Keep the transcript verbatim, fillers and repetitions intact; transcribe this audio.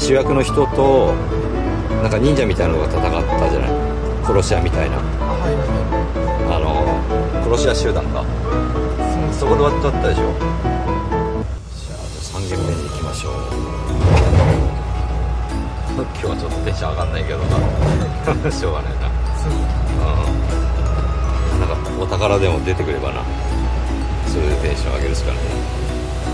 主役の人となんか忍者みたいなのが戦ったじゃない、殺し屋みたいな、 はいはいあの殺し屋集団がそこで終わっちゃったでしょ。じゃあさん軒目に行きましょう。今日はちょっとテンション上がんないけどなしょうがないな。うん、なんかお宝でも出てくればな、それでテンション上げるしかない。